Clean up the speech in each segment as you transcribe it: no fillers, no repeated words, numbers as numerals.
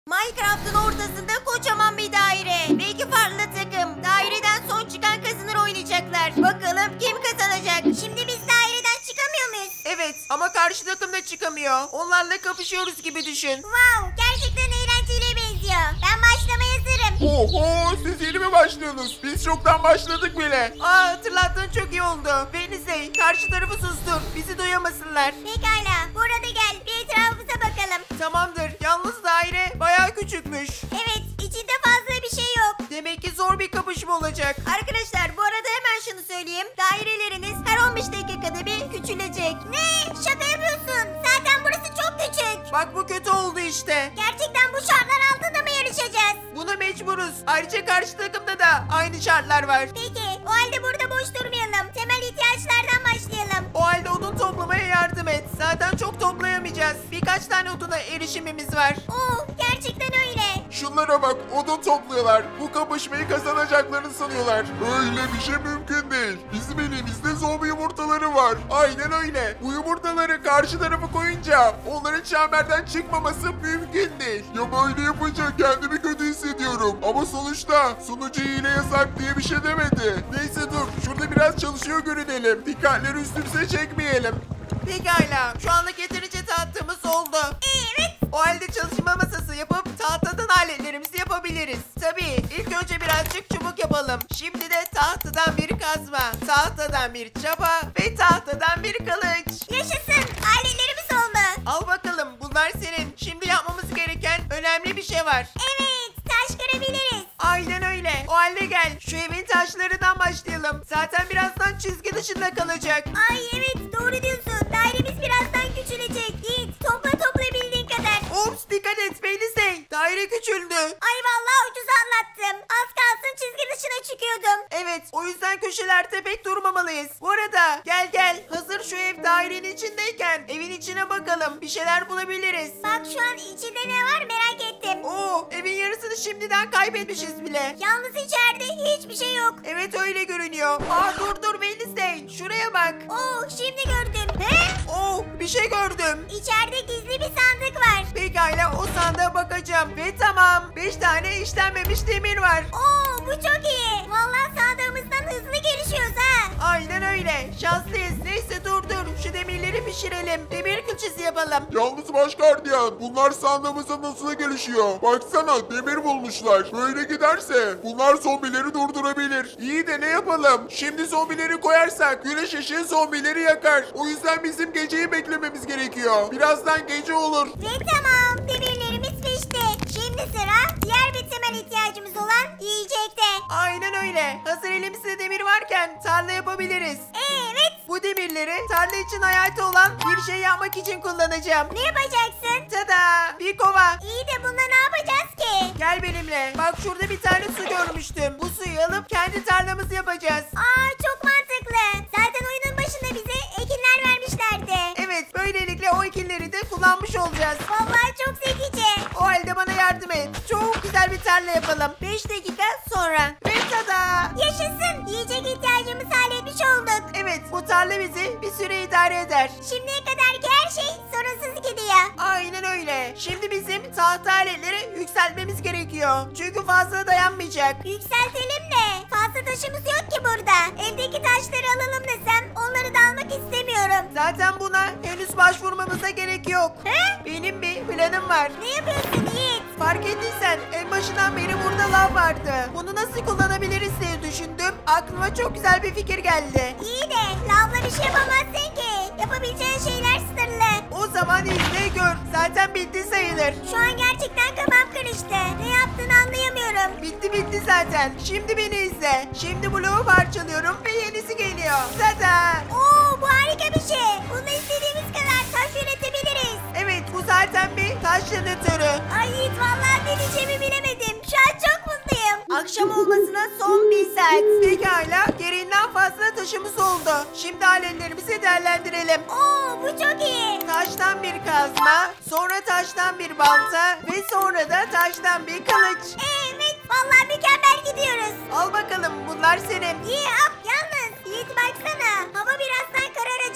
Minecraft'ın ortasında kocaman bir daire. Ve iki farklı takım. Daireden son çıkan kazanır oynayacaklar. Bakalım kim kazanacak? Şimdi biz daireden çıkamıyor muyuz? Evet ama karşı takım da çıkamıyor. Onlarla kapışıyoruz gibi düşün. Wow, gerçekten eğlenceliye benziyor. Ben başlamaya hazırım. Oho, siz yeni mi başlıyorsunuz? Biz çoktan başladık bile. Hatırlattığın çok iyi oldu. Venizey karşı tarafı sustur. Bizi duyamasınlar. Pekala, burada gel. Bir etrafımıza bakalım. Tamamdır. Yalnız daire bayağı küçükmüş. Evet, içinde fazla bir şey yok. Demek ki zor bir kapışma olacak. Arkadaşlar bu arada hemen şunu söyleyeyim. Daireleriniz her 15 dakikada bir küçülecek. Ne? Şaka yapıyorsun. Zaten burası çok küçük. Bak bu kötü oldu işte. Gerçekten bu şartlar altında mı yarışacağız? Buna mecburuz. Ayrıca karşı takımda da aynı şartlar var. Peki, o halde burada boş durmayalım. Temel ihtiyaçlardan başlayalım. O halde odun toplamaya yardım et. Zaten çok toplayamayacağız. Birkaç tane oduna erişimimiz var. Oo, gerçekten öyle. Şunlara bak, odun topluyorlar. Bu kapışmayı kazanacaklarını sanıyorlar. Öyle bir şey mümkün değil. Bizim elimizde zombi yumurtaları var. Aynen öyle. Bu yumurtaları karşı tarafa koyunca onların çemberden çıkmaması mümkün değil. Ya böyle yapınca kendimi kötü hissediyorum. Ama sonuçta sunucu hile yasak diye bir şey demedi. Neyse dur, şurada biraz çalışıyor görünelim. Dikkatleri üstümüze çekmeyelim. Pekala. Şu anlık yeterince tahtımız oldu. Evet. O halde çalışma masası yapıp tahtadan aletlerimizi yapabiliriz. Tabii ilk önce birazcık çubuk yapalım. Şimdi de tahtadan bir kazma, tahtadan bir çapa ve tahtadan bir kılıç. Yaşasın. Ailelerimiz oldu. Al bakalım bunlar senin. Şimdi yapmamız gereken önemli bir şey var. Evet. Taş kırabiliriz. Aynen öyle. O halde gel şu evin taşlarından başlayalım. Zaten birazdan çizgi dışında kalacak. Ay evet doğru diyorsun. Dairemiz birazdan küçülecek. Yiğit topla bildiğin kadar. Ops dikkat et Melisey. Daire küçüldü. Ay vallahi ucuz anlattım. Az kalsın çizgi dışına çıkıyordum. Evet o yüzden köşelerde pek durmamalıyız. Bu arada gel hazır şu ev dairenin içindeyken evin içine bakalım. Bir şeyler bulabiliriz. Bak şu an içinde ne var merak ettim. Oo evin yarısını şimdiden kaybetmişiz bile. Yalnız içeride hiçbir şey yok. Evet öyle görünüyor. Dur Melisey şuraya bak. Oo şimdi gördüm. He? Bir şey gördüm. İçeride gizli bir sandık var. Pekala o sandığa bakacağım. Ve tamam 5 tane işlenmemiş demir var. Oo bu çok iyi. Vallahi sandığımızdan hızlı gelişiyoruz ha. Aynen öyle. Şanslıyız. Neyse dur. Şu demirleri pişirelim. Demir külçesi yapalım. Yalnız baş gardiyan, bunlar sandığımıza nasıl gelişiyor? Baksana, demir bulmuşlar. Böyle giderse bunlar zombileri durdurabilir. İyi de ne yapalım? Şimdi zombileri koyarsak güneş ışığı zombileri yakar. O yüzden bizim geceyi beklememiz gerekiyor. Birazdan gece olur. Ve tamam demirlerimiz pişti. Şimdi sıra diğer bir temel ihtiyacımız olan yiyecekte. Aynen öyle. Hazır elimizde demir varken tarla yapabiliriz. Evet. Bu demirleri tarla için hayatı olan bir şey yapmak için kullanacağım. Ne yapacaksın? Tada! Bir kova. İyi de bununla ne yapacağız ki? Gel benimle. Bak şurada bir tane su görmüştüm. Bu suyu alıp kendi tarlamızı yapacağız. Aa çok mantıklı. Zaten oyunun başında bize ekinler vermişlerdi. Evet, böylelikle o ekinleri de kullanmış olacağız. Vallahi çok zekice. O halde bana yardım et. Çok güzel bir tarla yapalım. 5 dakika sonra. Ve tada! Yaşasın. Yiyecek ihtiyacımızı halletmiş olduk. Evet, bu tarla bizi bir süre idare eder. Şimdiye kadarki her şey sorunsuz gidiyor. Aynen öyle. Şimdi bizim tahta aletleri yükseltmemiz gerekiyor. Çünkü fazla dayanmayacak. Yükseltelim de fazla taşımız yok ki burada. Evdeki taşları alalım desem onları da almak istemiyorum. Zaten buna henüz başvurmamıza gerek yok. He? Benim bir planım var. Ne yapıyorsun Yiğit? Fark ettiysen en başından beri burada lav vardı. Bunu nasıl kullanabiliriz diye düşündüm. Aklıma çok güzel bir fikir geldi. İyi de lavla bir şey yapamazsın ki. Yapabileceğin şeyler sınırlı. O zaman izle gör. Zaten bitti sayılır. Şu an gerçekten kafam karıştı. Ne yaptığını anlayamıyorum. Bitti zaten. Şimdi beni izle. Şimdi bloğu parçalıyorum ve yenisi geliyor. Tada! Oo bu harika bir şey. Bununla istediğimiz kadar taş üretebiliriz. Evet bu zaten bir taş jeneratörü. Ay Yiğit vallahi ne diyeceğimi bilemedim. Şu an çok mutluyum. Akşam olmasına son bir saat. Pekala gereğinden fazla taşımız oldu. Şimdi aletlerimizi değerlendirelim. Oo bu çok iyi. Taştan bir kazma, sonra taştan bir balta ve sonra da taştan bir kılıç. Evet vallahi mükemmel gidiyoruz. Al bakalım bunlar senin. Yap yalnız Yiğit baksana hava birazdan kararacak. Bak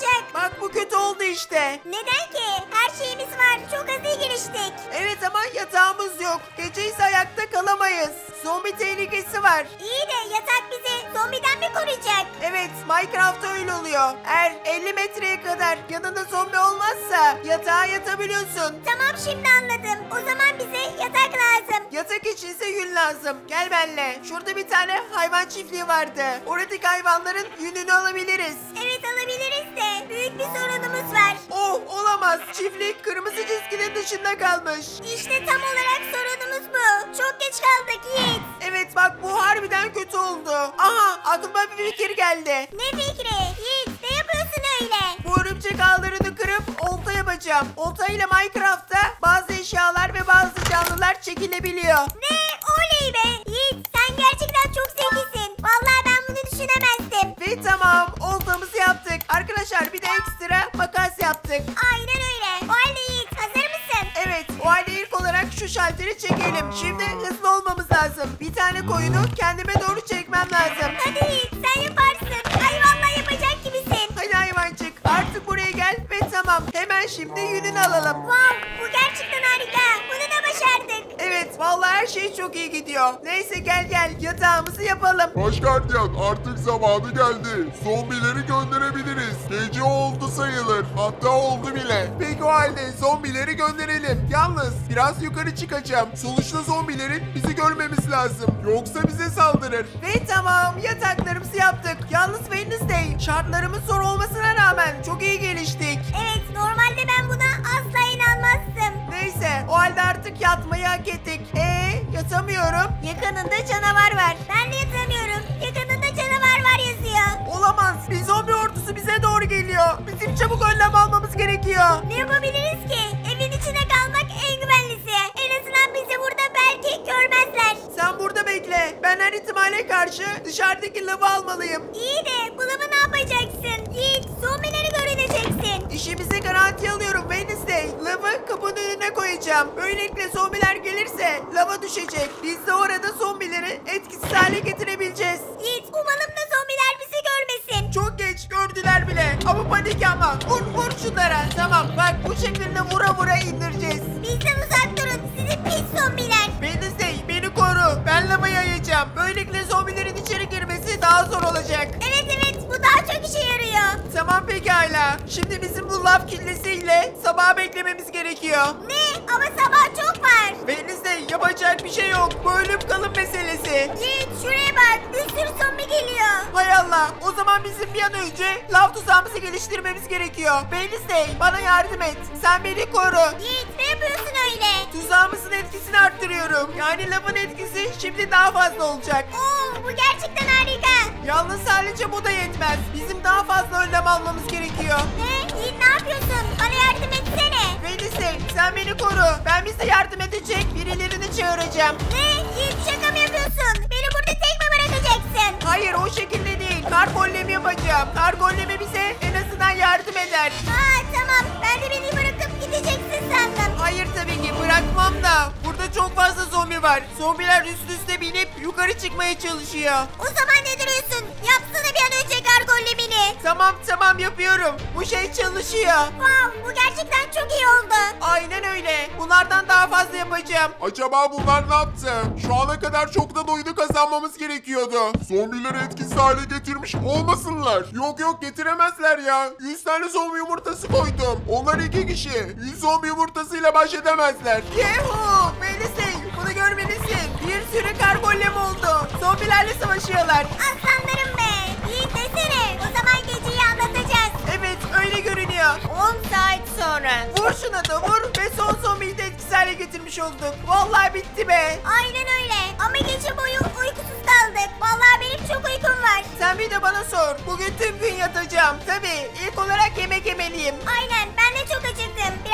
Bak bu kötü oldu işte. Neden ki? Her şeyimiz var. Çok hızlı geliştik. Evet ama yatağımız yok. Gece ise ayakta kalamayız. Zombi tehlikesi var. İyi de yatak bizi zombiden mi koruyacak? Evet, Minecraft'ta öyle oluyor. Eğer 50 metreye kadar yanında zombi olmazsa yatağa yatabiliyorsun. Tamam, şimdi anladım. O zaman bize yatak lazım. Yatak içinse yün lazım. Gel benimle. Şurada bir tane hayvan çiftliği vardı. Oradaki hayvanların yününü alabiliriz. Evet, alabiliriz de büyük bir sorunumuz var. Oh, olamaz. Çiftlik kırmızı çizginin dışında kalmış. İşte tam olarak sorunumuz bu. Çok geç kaldık Yiğit. Evet bak bu harbiden kötü oldu. Aha aklıma bir fikir geldi. Ne fikri? Yiğit, ne yapıyorsun öyle? Bu örümcek ağlarını kırıp olta yapacağım. Olta ile Minecraft'ta bazı eşyalar ve bazı canlılar çekilebiliyor. Ne? Oley be! Yiğit, sen gerçekten çok zekisin. Vallahi ben bunu düşünemezdim. Ve tamam oltamızı yaptık. Arkadaşlar bir de ekstra makas yaptık. Aynen öyle. O halde Yiğit, hazır mısın? Evet o halde ilk olarak şu şalteri çekelim. Şimdi hızlı olmamız lazım. Bir tane koyunu kendime doğru çekmem lazım. Hadi Yiğit, sen yaparsın. Ay vallahi yapacak gibisin. Hadi hayvancık artık buraya gel ve tamam. Hemen şimdi yününü alalım. Wow, bu gerçekten harika. Bunu da başardık. Evet vallahi her şey çok iyi gidiyor. Neyse gel yatağımızı yapalım. Baş gardiyan artık zamanı geldi. Zombileri gönderebiliriz. Gece oldu sayılır. Hatta oldu bile. Peki o halde zombileri gönderelim. Yalnız biraz yukarı çıkacağım. Sonuçta zombilerin bizi görmemiz lazım. Yoksa bize saldırır. Ve tamam yataklarımızı yaptık. Yalnız Wednesday şartlarımız zor olmasına rağmen çok iyi geliştik. Evet, normalde ben buna asla inanmazdım. Neyse o halde artık yatmayı hak ettik. Yatamıyorum. Yakınında canavar var. Ben de yatamıyorum. Yakınında canavar var yazıyor. Olamaz. Bir zombi ordusu bize doğru geliyor. Bizim çabuk önlem almamız gerekiyor. Ne yapabiliriz ki? Evin içine kalmak en güvenlisi. En azından bizi burada belki görmezler. Sen burada bekle. Ben her ihtimale karşı dışarıdaki lavı almalıyım. İyi de bu lafı ne yapacaksın? Yiğit, zombileri görüneceksin. İşimizi garantiye alıyorum Wednesday. Lavı kapının önüne koyacağım. Böylelikle zombiler gelirse lava düşecek. Biz de orada zombileri etkisiz hale getirebileceğiz. Yiğit, umalım da zombiler bizi görmesin. Çok geç gördüler bile. Ama panik yapma. Vur şunlara. Tamam bak bu şekilde vura indireceğiz. Bizden uzak durun, sizi pis zombiler. Wednesday beni koru. Ben lavayı yayacağım. Böylelikle zombilerin içeri girmesi daha zor olacak. Evet, bu daha çok işe yarıyor. Tamam pekala. Şimdi bizim bu lav killesiyle sabaha beklememiz gerekiyor. Ne? Ama sabah çok var. Wednesday yapacak bir şey yok. Bu ölüm kalım meselesi. Yiğit, şuraya bak, bir sürü zombi geliyor. Hay Allah. O zaman bizim bir an önce lav tuzağımızı geliştirmemiz gerekiyor. Wednesday bana yardım et. Sen beni koru. Yiğit, ne yapıyorsun öyle? Tuzağımızın etkisini arttırıyorum. Yani lavın etkisi şimdi daha fazla olacak. Oo, bu gerçekten harika. Yalnız sadece bu da yetmez. Bizim daha fazla önlem almamız gerekiyor. Ne? Yiğit, ne yapıyorsun? Bana yardım etsene. Wednesday sen beni koru. Ben bize yardım edecek birilerini çağıracağım. Ne? Yiğit, şaka mı yapıyorsun? Beni burada tek mi bırakacaksın? Hayır o şekilde değil. Kar gollemi yapacağım. Kar gollemi bize en azından yardım eder. Aa, tamam. Ben de beni bırakıp gideceksin sandım. Hayır tabii ki bırakmam da. Burada çok fazla zombi var. Zombiler üst üste binip yukarı çıkmaya çalışıyor. O zaman ne duruyorsun? Yapsana bir an önce gargolemini. Tamam yapıyorum. Bu şey çalışıyor. Wow, bu gerçekten çok iyi oldu. Aynen öyle. Bunlardan daha fazla yapacağım. Acaba bunlar ne yaptı? Şu ana kadar çoktan oyunu kazanmamız gerekiyordu. Zombileri etkisiz hale getirmiş olmasınlar. Yok getiremezler ya. 100 tane zombi yumurtası koydum. Onlar 2 kişi. 100 zombi yumurtasıyla baş edemezler. Yehu! Wednesday bunu görmelisin. Bir sürü kar gollemi oldu. Zombilerle savaşıyorlar. Aslanlarım be. Yiğit desene. O zaman geceyi anlatacağız. Evet öyle görünüyor. 10 saat sonra. Vur şuna da vur ve son zombiyi de etkisiz hale getirmiş olduk. Vallahi bitti be. Aynen öyle. Ama gece boyu uykusuz kaldık. Vallahi benim çok uykum var. Sen bir de bana sor. Bugün tüm gün yatacağım. Tabii ilk olarak yemek yemeliyim. Aynen, ben de çok acıktım.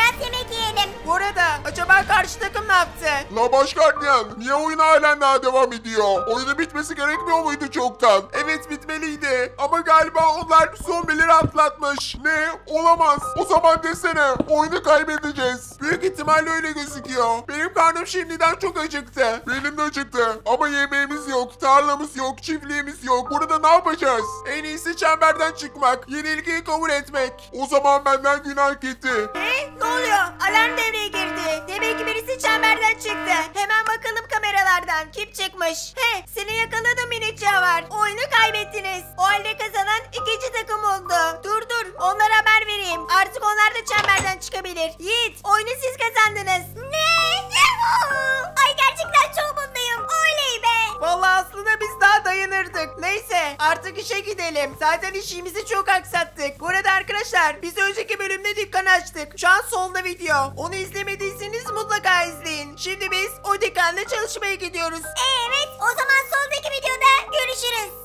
biraz yemek yiyelim. Bu arada acaba karşı takım ne yaptı? La başgardiyan, niye oyun halen daha devam ediyor? Oyunun bitmesi gerekmiyor muydu çoktan? Evet bitmeliydi ama galiba onlar zombileri atlatmış. Ne? Olamaz. O zaman desene, oyunu kaybedeceğiz. Büyük ihtimalle öyle gözüküyor. Benim karnım şimdiden çok acıktı. Benim de acıktı. Ama yemeğimiz yok, tarlamız yok, çiftliğimiz yok. Burada ne yapacağız? En iyisi çemberden çıkmak, yenilgiyi kabul etmek. O zaman benden günah gitti. Ne oluyor? Alarm devreye girdi. Demek ki birisi çemberden çıktı. Hemen bakalım kameralardan. Kim çıkmış? Seni yakaladım minik canavar. Oyunu kaybettiniz. O halde kazanan ikinci takım oldu. Dur onlara haber vereyim. Artık onlar da çemberden çıkabilir. Yiğit, oyunu siz kazandınız. Ne? Ay gerçekten çok mutluyum. Oley be. Vallahi aslında biz daha dayanırdık. Neyse artık işe gidelim. Zaten işimizi çok aksattık. Bu arada arkadaşlar biz önceki bölümde dükkan açtık. Şu an solda video. Onu izlemediyseniz mutlaka izleyin. Şimdi biz o dükkanda çalışmaya gidiyoruz. Evet, o zaman soldaki videoda görüşürüz.